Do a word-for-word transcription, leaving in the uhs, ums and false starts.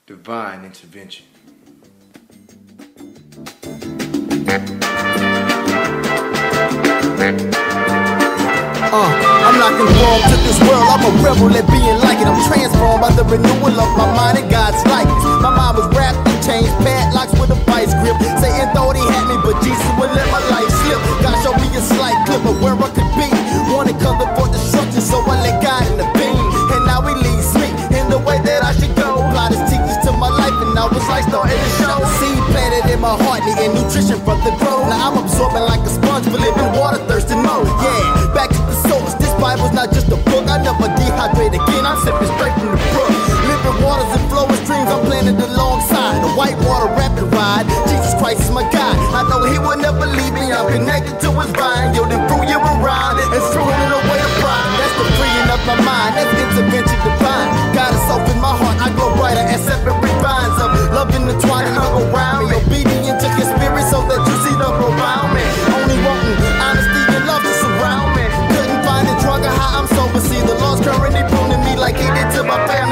divine intervention. Uh, I'm not conformed to this world, I'm a rebel at being like it. I'm transformed by the renewal of my mind and God's likeness. My mind was wrapped in chains, padlocks with a vice grip. Satan thought he had me, but Jesus would let my life slip. God showed me a slight clip of where I could be. Wanted color for destruction, so I let God in the beam. And now he leads me in the way that I should go. Applied his teachings to my life, and I was like starting to show. Seed planted in my heart, needing nutrition from the grove. Now I'm absorbing like a sponge for living water, thirsting more. Yeah, back to the source. This Bible's not just a book. I never dehydrate again. I'm sipping straight from the brook. Living waters and flowing streams. I'm planted alongside the white water rapid ride. Jesus Christ is my God. I know He will never leave me. I'm connected to His vine, yielding fruit year around and throwing it away to pride. That's the freeing of my mind. That's intervention divine. God is soft in my heart. I grow brighter as separate vines of love intertwining all around me. Obedient to His spirit so that you see the around me. Only wanting honesty and love to surround me. Couldn't find it drunk or how I'm sober. See the Lord's currently pruning me like He did to my family.